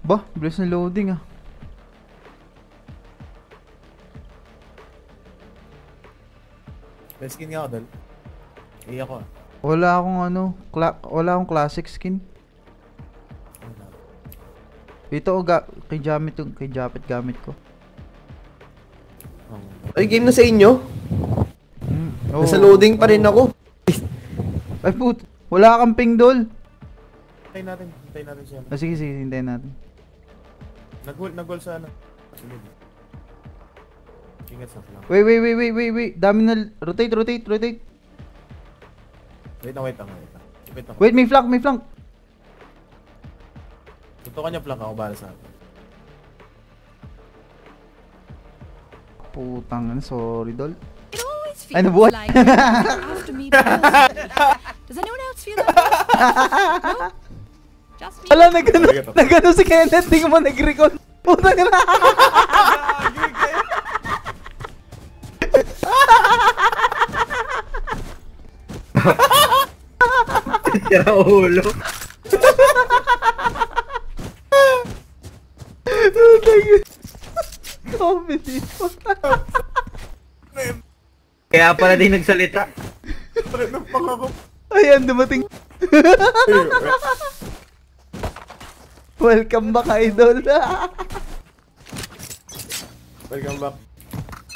Ba, bilis na loading ah. Best skin nga ako, Dol. Iya ko ah. Wala akong ano, wala akong classic skin. Ito kay Japet gamit ko. Ay, game na sa inyo? Oh, Nasa loading pa rin ako. Ay put, wala kang ping dol. Hintayin natin siya. Sige, hintayin natin. Nag-goal sa ano. Ingat sa flank. Wait. Dami na, rotate. Wait lang. Wait, may flank. Tutukan niya flank ako para sa akin. Putang, sorry dol. It always feels Ay, nabuhay. like after me personally. Does anyone else feel that way? No? Just me? Wala, nagano si Kenneth, di ko mo nag-recall. Putang na. Tira ulo. Comedy. Kaya pala din nagsalita. Ayan, dumating. Welcome back, idol. Welcome back.